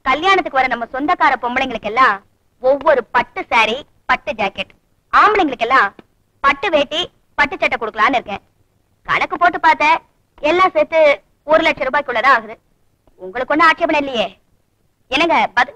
கல்யாணத்துக்கு வர நம்ம சொந்தக்கார பொம்பளைங்களுக்கு எல்லாம் ஒவ்வொரு பட்டு சாரி பட்டு ஜாக்கெட், ஆம்பளைங்களுக்கு எல்லாம் பட்டு வேட்டி பட்டு சட்டை கொடுக்கலான்னு இருக்கேன். கணக்கு போட்டு பார்த்தேன், எல்லாம் சேர்த்து 1 லட்சம் ரூபாய்க்குள்ளதான் ஆகுது. உங்களுக்கு ஒண்ணும் ஆட்சேபணம் இல்லையே? என்னங்க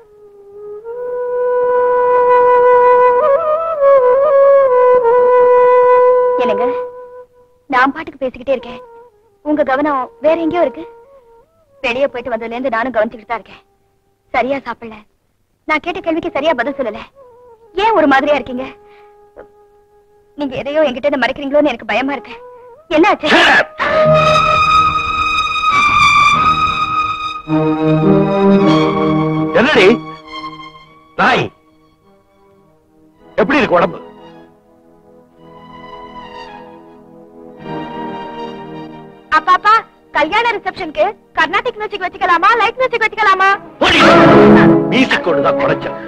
என்னங்க, நான் பாட்டுக்கு பேசிக்கிட்டே இருக்கேன், உங்க கவனம் வேற எங்கேயோ இருக்கு. வெளியே போயிட்டு வந்ததுல இருந்து நானும் கவனிச்சுக்கிட்டு தான் இருக்கேன். சரியா சாப்பிடல, நான் கேட்ட கேள்விக்கு சரியா பதில் சொல்லல. ஏன் ஒரு மாதிரியா இருக்கீங்க? நீங்க எதையோ என்கிட்ட மறைக்கிறீங்களோன்னு எனக்கு பயமா இருக்கு. என்ன ஆச்சு? என்னடி நாய், எப்படி இருக்கு உடம்பு? அப்பா, கல்யாண ரிசப்ஷனுக்கு கர்நாடிக் மியூசிக் வச்சுக்கலாமா, லைட் மியூசிக் வச்சுக்கலாமா? மியூசிக் கொண்டுதான் குறைச்சல்.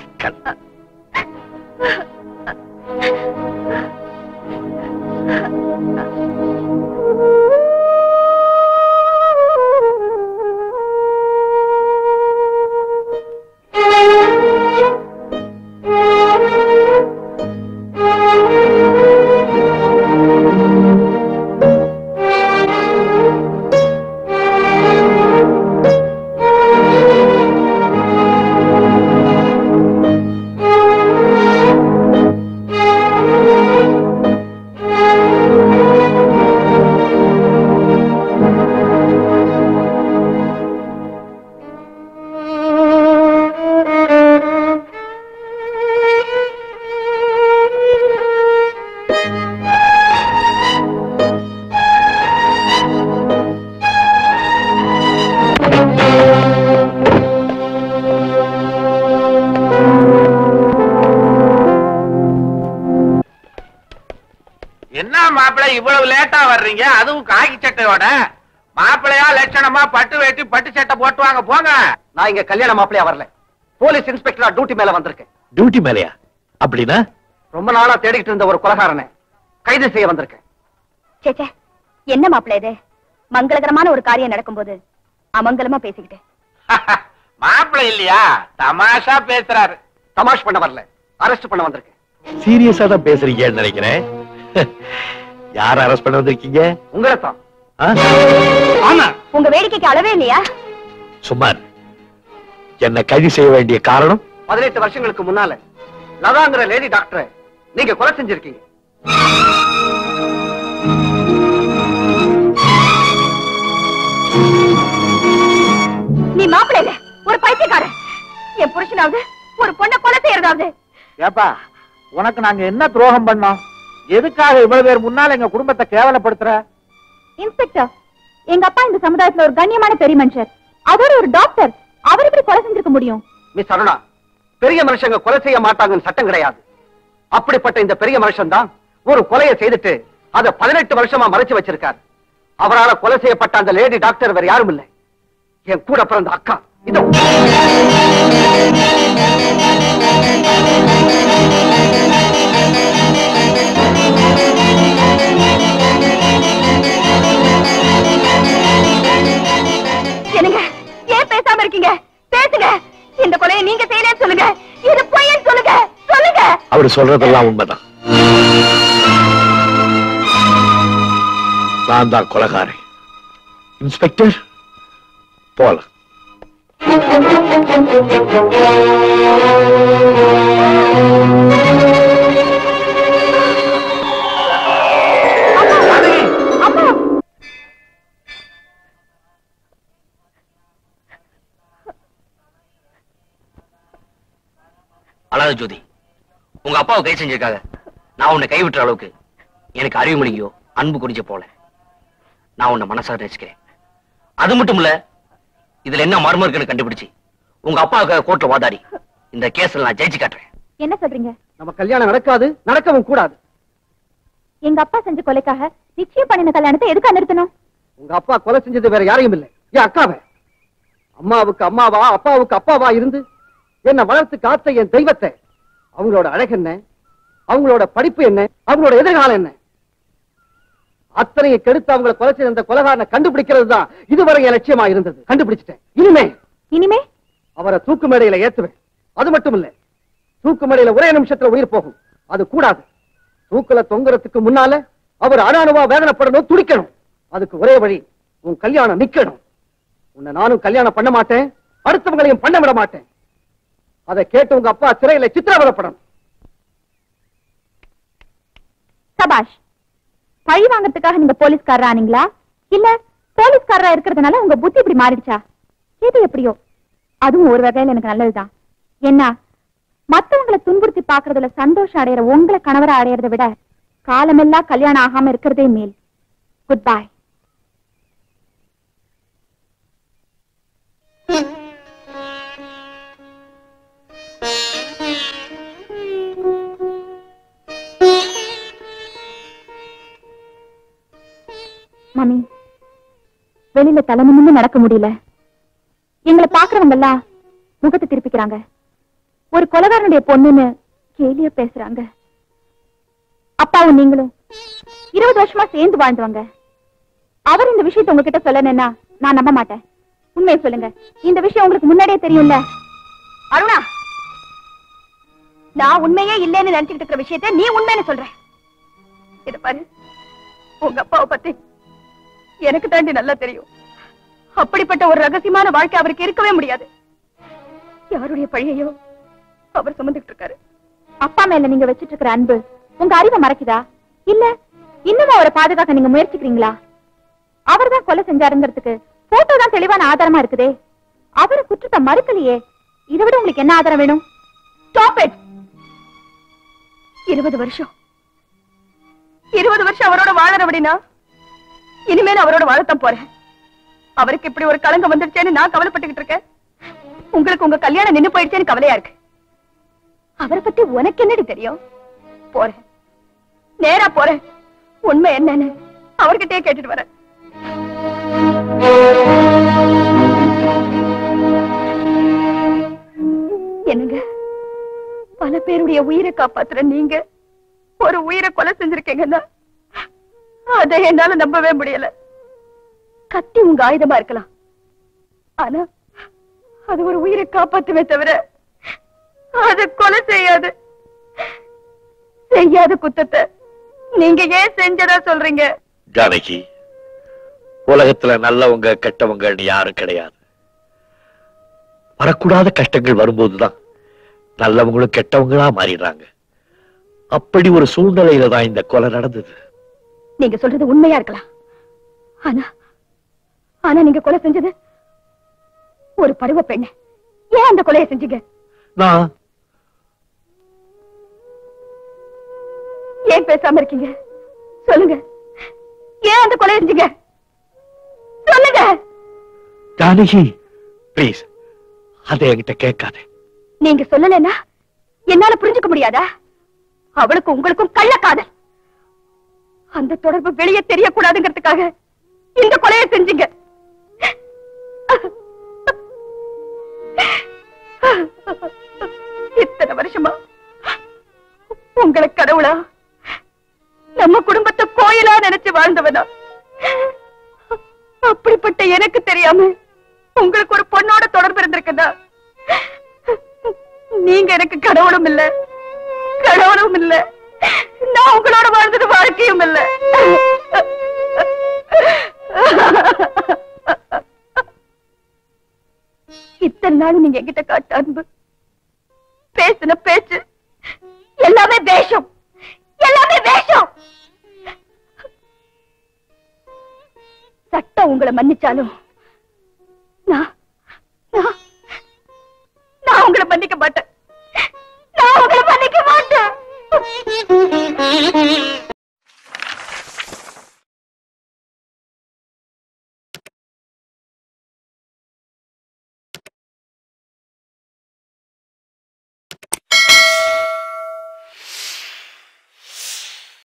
இவ்வளவு லேட்டா வர்றீங்க, அதுவும் காக்கி சட்டையோட? மாப்பிள்ளையா லட்சணமா பட்டு வேட்டி பட்டு சட்டை போட்டு வாங்க போங்க. நான் இங்க கல்யாண மாப்பிள்ளையா வரல, போலீஸ் இன்ஸ்பெக்டரா டியூட்டி மேல வந்திருக்கேன். டியூட்டி மேலையா? அப்படின்னா ரொம்ப நாளா தேடிக்கிட்டு இருந்த ஒரு கொலைகாரனை கைது செய்ய வந்திருக்கேன். சேச்சே, என்ன மாப்பிள்ளை இது? மங்களகரமான ஒரு காரியம் நடக்கும்போது அமங்கலமா பேசிக்கிட்டு. மாப்பிள்ளை இல்லையா, தமாஷா பேசுறாரு. தமாஷ் பண்ண வரல, அரெஸ்ட் பண்ண வந்திருக்கேன். சீரியஸா தான் பேசுறீங்கன்னு நினைக்கிறேன். யார அரெஸ்ட் பண்ண வந்திருக்கீங்க? உங்களை தான். ஆமா, உங்க வேடிக்கைக்கு அளவே இல்லையா? சுமார் என்ன கைது செய்ய வேண்டிய காரணம்? 18 வருஷங்களுக்கு முன்னால லதாங்கிற லேடி டாக்டரை நீங்க கொலை செஞ்சிருக்கீங்க. நீ மாப்பிள்ளை இல்ல, ஒரு பைத்தியக்காரன். என் புருஷனாவது ஒரு பொண்ணை கொலை செய்யறதாவது. ஏப்பா, உனக்கு நாங்க என்ன துரோகம் பண்ணோம்? எதுக்காக இவ்வளவு பேர் முன்னால எங்க குடும்பத்தை கேவலப்படுத்துற? இன்ஸ்பெக்டர், எங்க அப்பா இந்த சமுதாயத்துல ஒரு கண்ணியமான பெரிய மனுஷர், அதோட ஒரு டாக்டர். அவர் எப்படி கொலை செஞ்சிருக்க முடியும்? மிஸ் அருணா, பெரிய மனுஷங்க கொலை செய்ய மாட்டாங்கன்னு சட்டம் கிடையாது. அப்படிப்பட்ட இந்த பெரிய மனுஷன் தான் ஒரு கொலையை செய்துட்டு அதை 18 வருஷமா மறைச்சு வச்சிருக்காரு. அவரால் கொலை செய்யப்பட்ட அந்த லேடி டாக்டர் வேற யாரும் இல்லை, என் கூட பிறந்த அக்கா. இதோ என்னங்க, ஏன் பேசாம இருக்கீங்க? பேசுங்க. இந்த கொலையை நீங்க செய்யலன்னு சொல்லுங்க, இது பொய்ன்னு சொல்லுங்க. சொல்லுங்க. அவர் சொல்றதெல்லாம் உண்மைதான். நான் தான் கொலைகாரன். இன்ஸ்பெக்டர், போலாம். அழாத ஜோதி, உங்க அப்பாவை கை செஞ்சிருக்காங்க. நான் உன்னை கைவிட்டுற அளவுக்கு எனக்கு அறிவு மொழியோ அன்பு குறிஞ்ச போல நான் உன்னை மனசார நேசிக்கிறேன். அது மட்டும் இல்ல, இதுல என்ன மர்மம் இருக்குன்னு கண்டுபிடிச்சு உங்க அப்பாவுக்காக கோர்ட்ல வாதாடி இந்த கேஸ்ல நான் ஜெயிச்சு காட்டுறேன். என்ன சொல்றீங்க? நம்ம கல்யாணம் நடக்காது, நடக்கவும் கூடாது. எங்க அப்பா செஞ்ச கொலைக்காக நிச்சயம் பண்ணின கல்யாணத்தை எதுக்கு நிறுத்தணும்? உங்க அப்பா கொலை செஞ்சது வேற யாரையும் இல்லை, என் அக்காவை. அம்மாவுக்கு அம்மாவா அப்பாவுக்கு அப்பாவா இருந்து என்ன வளர்த்து காத்த என் தெய்வத்தை, அவங்களோட அழகு என்ன, அவங்களோட படிப்பு என்ன, அவங்களோட எதிர்காலம் என்ன, அத்தனையை கெடுத்து அவங்களை கொலை செய்த அந்த கொலைகாரனை கண்டுபிடிக்கிறது தான் இதுவரை என் லட்சியமா இருந்தது. கண்டுபிடிச்சிட்டேன். இனிமே அவரை தூக்கு மேடையில ஏத்துவேன். அது மட்டும் இல்ல, தூக்கு மேடையில ஒரே நிமிஷத்துல உயிர் போகும். அது கூடாது. தூக்குல தொங்குறதுக்கு முன்னால அவர் அணாணுவா வேதனைப்படணும், துடிக்கணும். அதுக்கு ஒரே வழி, உன் கல்யாணம் நிக்கணும். உன்னை நானும் கல்யாணம் பண்ண மாட்டேன், அடுத்தவங்களையும் பண்ண விட மாட்டேன். அதை கேட்டு உங்க அப்பா சிறையில சித்திரவதைப்படணும். சபாஷ். பழி வாங்கறதுக்காக நீங்க போலீஸ்காரரா ஆனீங்களா, இல்ல போலீஸ்காரரா இருக்கிறதுனால உங்க புத்தி இப்படி மாறிடுச்சா? எது எப்படியோ, அதுவும் ஒரு வகையில எனக்கு நல்லதுதான். என்ன, மத்தவங்களை துன்புறுத்தி பாக்குறதுல சந்தோஷம் அடையிற உங்களை கணவரை அடையறதை விட காலமெல்லாம் கல்யாணம் ஆகாம இருக்கிறதே மேல். Good bye. மாமி, வெளியில தலை நிமிர்ந்து நடக்க முடியல. எங்களை பாக்குறவங்க எல்லாம் முகத்தை திருப்பிக்கிறாங்க. ஒரு கொலைகாரனுடைய பொண்ணுன்னு கேலியா பேசுறாங்க. அப்பாவும் நீங்களும் 20 வருஷமா சேர்ந்து வாழ்ந்தவங்க. அவர் இந்த விஷயத்தை உங்ககிட்ட சொல்லணும்னா நான் நம்ப மாட்டேன். உண்மையை சொல்லுங்க. இந்த விஷயம் உங்களுக்கு முன்னாடியே தெரியும்ல? அருணா, நான் உண்மையே இல்லைன்னு நினைச்சுக்கிட்டு இருக்கிற விஷயத்த நீ உண்மைன்னு சொல்ற. இது பாரு, உங்க அப்பாவை பத்தி எனக்கு தாண்டி நல்லா தெரியும். அப்படிப்பட்ட ஒரு ரகசியமான வாழ்க்கை அவருக்கு இருக்கவே முடியாது. யாருடைய பழியையோ அவர் சுமந்துட்டு இருக்காரு. அப்பா மேல நீங்க வச்சிட்டு இருக்கிற அன்பு உங்க அறிவை மறைக்குதா, இல்ல இன்னும் அவரை பாதுகாக்க நீங்க முயற்சிக்கிறீங்களா? அவர் தான் கொலை செஞ்சாருங்கிறதுக்கு போட்டோ தான் தெளிவான ஆதாரமா இருக்குதே. அவரு குற்றத்தை மறுக்கலையே. இதை விட உங்களுக்கு என்ன ஆதாரம் வேணும்? Stop it. 20 வருஷம் அவரோட வாழற அப்படின்னா இனிமேல் அவரோட வாழத்தான் போறேன். அவருக்கு இப்படி ஒரு களங்கம் வந்துருச்சேன்னு நான் கவலைப்பட்டுக்கிட்டு இருக்கேன். உங்களுக்கு உங்க கல்யாணம் நின்னு போயிடுச்சேன்னு கவலையா இருக்கு. அவரை பத்தி உனக்கு என்னடி தெரியும்? போறேன், நேரா போறேன். உண்மை என்னன்னு அவர்கிட்டயே கேட்டுட்டு வரேன். என்னங்க, பல பேருடைய உயிரை காப்பாத்துற நீங்க ஒரு உயிரை கொலை செஞ்சிருக்கீங்கன்னா அதை என்னால நம்பவே முடியல. கத்தி உங்க ஆயுதமா இருக்கலாம், ஆனா அது ஒரு உயிரை காப்பாத்துமே தவிர அது கொலை செய்யாது. செய்யாத குத்தத்தை நீங்க ஏன் செஞ்சதா சொல்றீங்க? ஜானகி, உலகத்துல நல்லவங்க கெட்டவங்க யாரும் கிடையாது. வரக்கூடாத கஷ்டங்கள் வரும்போதுதான் நல்லவங்களும் கெட்டவங்களா மாறிடுறாங்க. அப்படி ஒரு சூழ்நிலையில தான் இந்த கொலை நடந்தது. நீங்க சொல்றது உண்மையா இருக்கலாம், ஆனா நீங்க கொலை செஞ்சது ஒரு பருவ பெண்ண. ஏன் அந்த கொலையை செஞ்சீங்க? நான் ஏன் பேசாம இருக்கீங்க? சொல்லுங்க, ஏன் அந்த கொலையை செஞ்சீங்க? சொல்லுங்க. ஜானகி, பிளீஸ் அதை என்கிட்ட கேட்காத. நீங்க சொல்லலன்னா என்னால புரிஞ்சுக்க முடியாதா? அவளுக்கும் உங்களுக்கும் கள்ளக்காதல். அந்த தொடர்பு வெளியே தெரியக்கூடாதுங்கிறதுக்காக இந்த கொலையை செஞ்சீங்க. இத்தனை வருஷமா உங்களை கடவுளா, நம்ம குடும்பத்தை கோயிலா நினைச்சு வாழ்ந்தவனா, அப்படிப்பட்ட எனக்கு தெரியாம உங்களுக்கு ஒரு பொண்ணோட தொடர்பு இருந்திருக்குதா? நீங்க எனக்கு கடவுளும் இல்ல, கடவுளும் இல்ல, நான் உங்களோட வாழ்ந்தது வாழ்க்கையும் இல்ல. இத்தனை நாள் நீங்க என்கிட்ட காட்ட அன்பு, பேசின பேச்சு எல்லாமே வேஷம், எல்லாமே வேஷம். சட்டம் உங்களை மன்னிச்சாலும் நான்